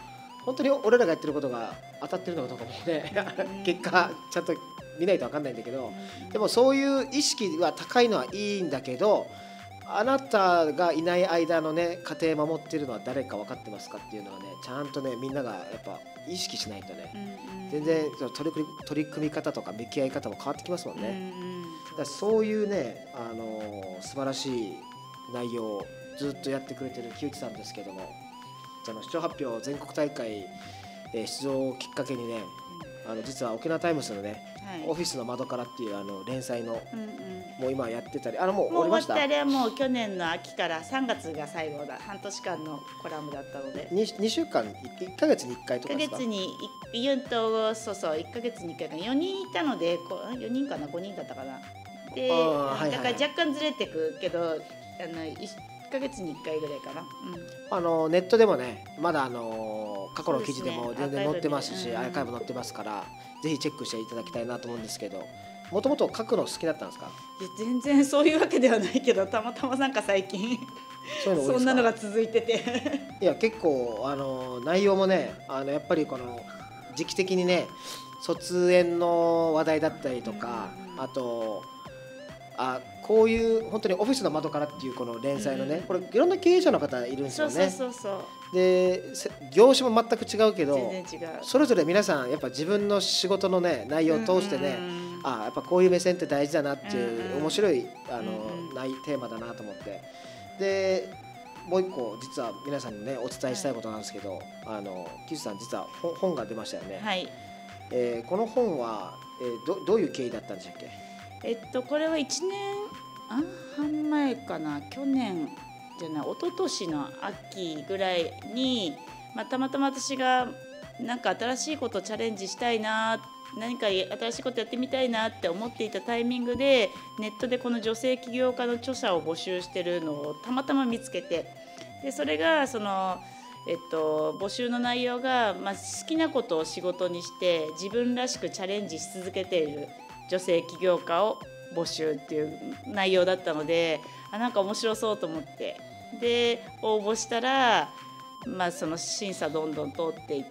本当に俺らがやってることが当たってるのかどうかもね結果ちゃんと見ないと分かんないんだけど、でもそういう意識は高いのはいいんだけど、あなたがいない間のね家庭守ってるのは誰か分かってますかっていうのはね、ちゃんとねみんながやっぱ意識しないとね、全然取り組み、取り組み方とか向き合い方も変わってきますもんね。だからそういうね、あのー、素晴らしい内容をずっとやってくれてる木内さんですけども、あの視聴発表全国大会、えー、出場をきっかけにね、あの実は沖縄タイムスのね、はい、オフィスの窓からっていうあの連載の、うんうん、もう今やってたり、あのもう終わりました。 もう終わったりはもう去年の秋からさんがつが最後だ、半年間のコラムだったので 2, 2週間いっかげつにいっかいとかですか。 いっかげつにいっとそうそういっかげつにいっかいかよにんいたので、よにんかなごにんだったかなで、はいはい、だから若干ずれてくけど、あのいっかげつにいっかいぐらいかな、うん、 あのネットでもねまだあの過去の記事でも全然載ってますし、アーカイブ載ってますから、ぜひチェックしていただきたいなと思うんですけど、もともと書くの好きだったんですか？ いや全然そういうわけではないけど、たまたまなんか最近そういうの多いですか？そんなのが続いてていや結構あの内容もね、あのやっぱりこの時期的にね卒園の話題だったりとか、うん、あとあこういう本当にオフィスの窓からっていうこの連載のね、うん、これいろんな経営者の方いるんですよね。 そうそうそうそうで業種も全く違うけど、 全然違う。 それぞれ皆さんやっぱ自分の仕事のね内容を通してね、うん、あやっぱこういう目線って大事だなっていう面白いあの、うん、ないテーマだなと思って、でもう一個実は皆さんにねお伝えしたいことなんですけど、はい、あの木内さん実は本が出ましたよね。 はい。 えー、この本は、えー、ど, どういう経緯だったんでしたっけ？ えっとこれはいちねんはん前かな、去年じゃない一昨年の秋ぐらいに、まあ、たまたま私がなんか新しいことをチャレンジしたいな、何か新しいことやってみたいなって思っていたタイミングで、ネットでこの女性起業家の著者を募集してるのをたまたま見つけて、でそれがその、えっと、募集の内容が、まあ、好きなことを仕事にして自分らしくチャレンジし続けている女性起業家を募集っていう内容だったので、あなんか面白そうと思って、で応募したら、まあ、その審査どんどん通っていって、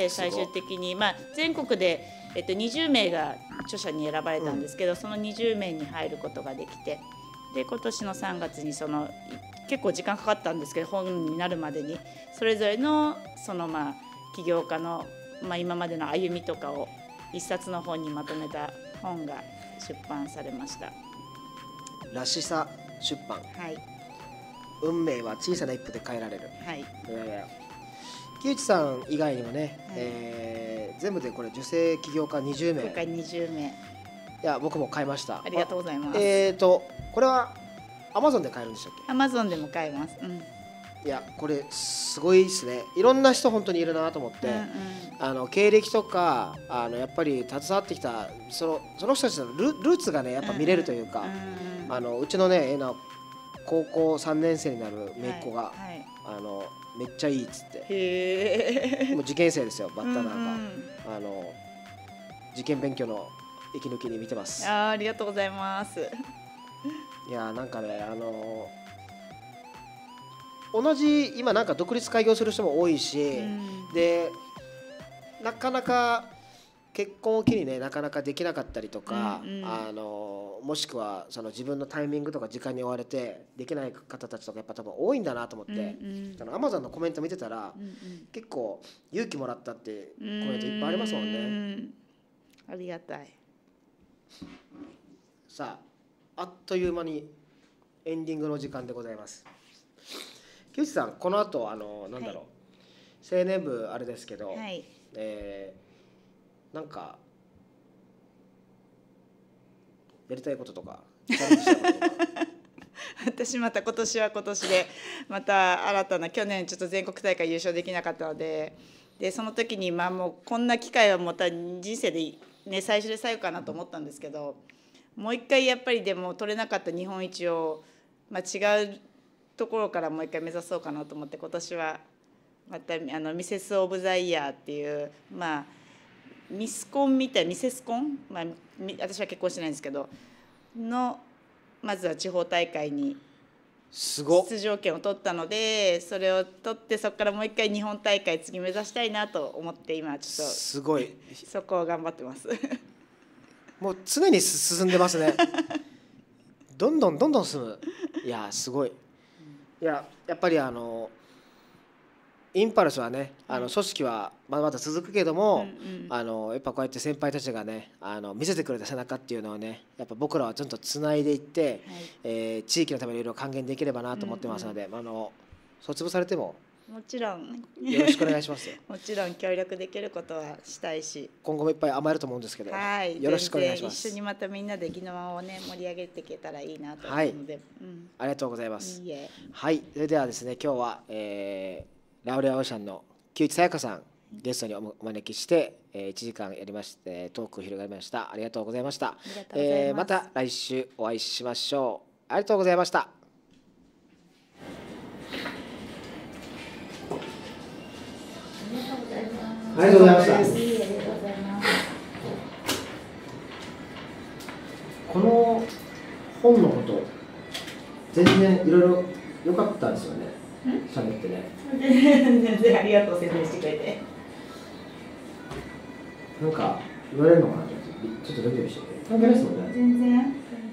最終的に、まあ、全国で、えっと、にじゅうめいが著者に選ばれたんですけど、うん、そのにじゅうめいに入ることができて、で今年のさんがつにその結構時間かかったんですけど、本になるまでにそれぞれのそのまあ起業家の、まあ、今までの歩みとかを一冊の本にまとめた本が出版されました。 らしさ出版。 はい。 運命は小さな一歩で変えられる。 はい。 木内さん以外にもね、はい、えー、全部でこれ女性起業家にじゅうめい。 今回にじゅうめい。 いや僕も買いました。 ありがとうございます。 えーとこれはアマゾンで買えるんでしたっけ？ アマゾンでも買えます。うん。 いやこれすごいですね。いろんな人本当にいるなと思って、うんうん、あの経歴とかあのやっぱり携わってきたそのその人たちの ル, ルーツがねやっぱ見れるというか、うんうんうん、あのうちのねえな高校さんねん生になる姪っ子が、はいはい、あのめっちゃいいっつって、 へもう受験生ですよバッタなんか、うんうん、あの受験勉強の息抜きに見てます。 あ, ありがとうございます。 いやなんかねあの同じ今なんか独立開業する人も多いし、うん、でなかなか結婚を機にねなかなかできなかったりとか、うんうん、あのもしくはその自分のタイミングとか時間に追われてできない方たちとかやっぱ多分多いんだなと思って、うんうん、あの Amazon のコメント見てたら、うんうん、結構勇気もらったってコメントいっぱいありますもんね。 うんありがたい。 さああっという間にエンディングの時間でございます。木内さんこの後あのなんだろう、はい、青年部あれですけど、 はい、 えー、なんかやりたいこととかチャレンジしたいこととか私また今年は今年でまた新たな、去年ちょっと全国大会優勝できなかったので、でその時にまあもうこんな機会はまた人生で、ね、最初で最後かなと思ったんですけど、もう一回やっぱりでも取れなかった日本一を、まあ、違うところからもう一回目指そうかなと思って、今年はまたあのミセス・オブ・ザ・イヤーっていう、まあ、ミスコンみたいなミセスコン、まあ、私は結婚してないんですけどのまずは地方大会にすごっ。 出場権を取ったので、それを取ってそこからもう一回日本大会次目指したいなと思って今ちょっとすごい。 そこを頑張ってますもう常に進んでますね。どんどんどんどん進む。いやすごい。いややっぱりあのインパルスはね、あの組織はまだまだ続くけども、 うんうん、 あのやっぱこうやって先輩たちがね、あの見せてくれた背中っていうのをね、やっぱ僕らはちょっとつないでいって、はい、えー、地域のためにいろいろ還元できればなと思ってますので、うんうん、あの卒業されてももちろんよろしくお願いしますよ。 もちろん協力できることはしたいし、 今後もいっぱい甘えると思うんですけど、 はい、 よろしくお願いします。 一緒にまたみんなで宜野湾をね盛り上げていけたらいいなと思うので、はい、うん、 ありがとうございます。 いいえ。 はい、それではですね、今日は、えー、ラウレアオーシャンの木内さやかさんゲストにお招きして、えー、いちじかんやりましてトークを広がりました。ありがとうございました。 ありがとうございます。 えー、また来週お会いしましょう。ありがとうございました。 ありがとうございました。この本のこと全然いろいろ良かったですよね。喋ってね。 全然ありがとう説明してくれて。 なんか言われるのかなとちょっとドキドキしてて。関係ないですもんね。 全然。